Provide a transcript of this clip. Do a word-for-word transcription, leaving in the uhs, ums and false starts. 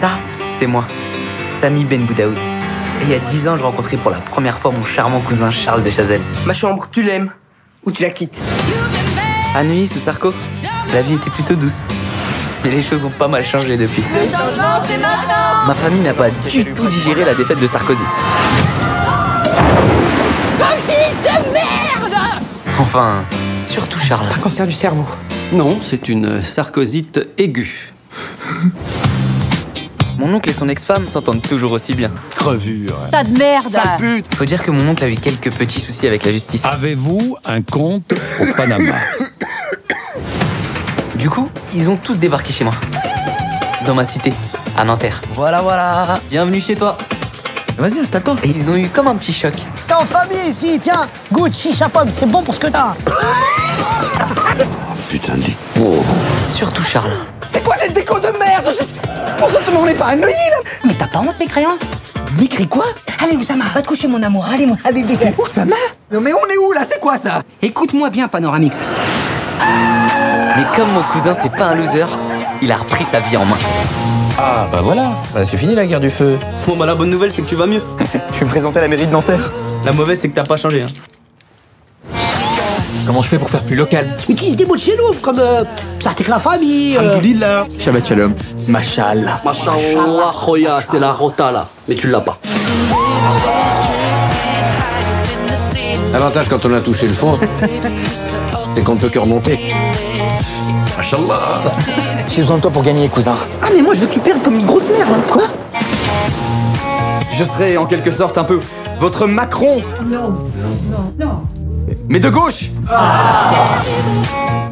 Ça, c'est moi, Sami Ben Boudaoud. Et il y a dix ans, je rencontrais pour la première fois mon charmant cousin Charles de Chazelle. Ma chambre, tu l'aimes ou tu la quittes? À Neuilly, sous Sarko, la vie était plutôt douce. Mais les choses ont pas mal changé depuis. Le changement, c'est maintenant. Ma famille n'a pas du tout digéré la défaite de Sarkozy. Gauchiste de merde! Enfin, surtout Charles. Un cancer du cerveau. Non, c'est une sarkozyte aiguë. Mon oncle et son ex-femme s'entendent toujours aussi bien. Crevure. Tas de merde! Sale pute. Faut dire que mon oncle a eu quelques petits soucis avec la justice. Avez-vous un compte au Panama? Du coup, ils ont tous débarqué chez moi. Dans ma cité, à Nanterre. Voilà, voilà. Bienvenue chez toi. Vas-y, installe-toi. Et ils ont eu comme un petit choc. T'es en famille ici, tiens, goûte chicha pomme, c'est bon pour ce que t'as. Putain de lit de pauvre. Surtout Charles. C'est quoi cette déco de merde? Pour ça, tout le monde n'est pas à Neuilly, là. Mais t'as pas honte, mes crayons? M'écris quoi? Allez, Oussama, va te coucher, mon amour. Allez, mon bébé. Oussama? Non mais on est où, là? C'est quoi, ça? Écoute-moi bien, Panoramix. Mais comme mon cousin, c'est pas un loser, il a repris sa vie en main. Ah, bah voilà. Bah, c'est fini la guerre du feu. Bon bah la bonne nouvelle c'est que tu vas mieux. Je vais me présenter à la mairie de Nanterre. La mauvaise c'est que t'as pas changé. Hein. Comment je fais pour faire plus local? Utilise des mots de chez nous, comme euh, ça avec la famille. Euh... Alhamdoulilah. Shabbat shalom. Mashal. Mashallah, Khoya, c'est la rota là. Mais tu l'as pas. L'avantage quand on a touché le fond, c'est qu'on ne peut que remonter. Machallah. J'ai besoin de toi pour gagner, cousin. Ah mais moi, je veux que tu perdes comme une grosse merde. Quoi? Je serai en quelque sorte un peu votre Macron. Non, non, non. Mais de gauche.